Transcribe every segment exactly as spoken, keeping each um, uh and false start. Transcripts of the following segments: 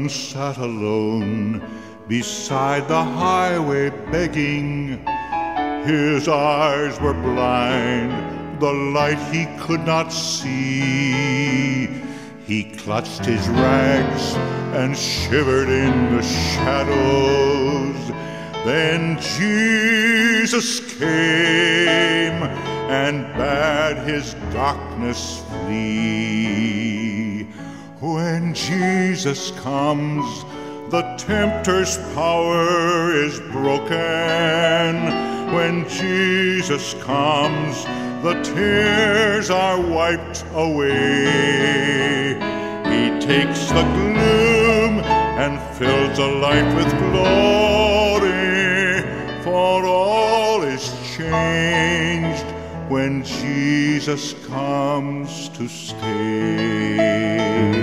one sat alone beside the highway begging. His eyes were blind, the light he could not see. He clutched his rags and shivered in the shadows. Then Jesus came and bade his darkness flee. When Jesus comes, the tempter's power is broken. When Jesus comes, the tears are wiped away. He takes the gloom and fills the life with glory, for all is changed when Jesus comes to stay.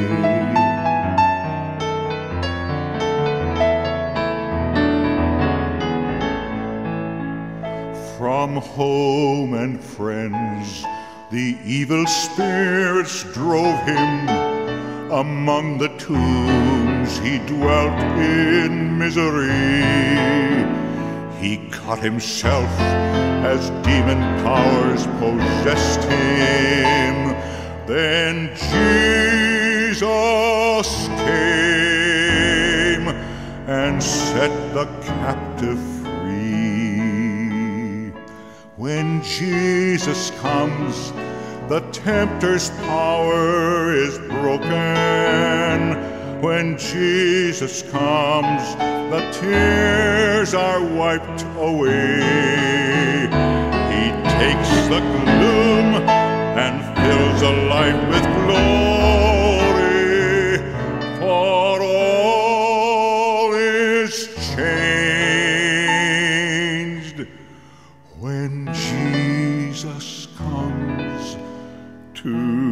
From home and friends, the evil spirits drove him. Among the tombs he dwelt in misery. He cut himself as demon powers possessed him. Then Jesus came and set the captive free. When Jesus comes, the tempter's power is broken. When Jesus comes, the tears are wiped away. He takes the gloom and fills a life with glory, for all is changed when Jesus comes to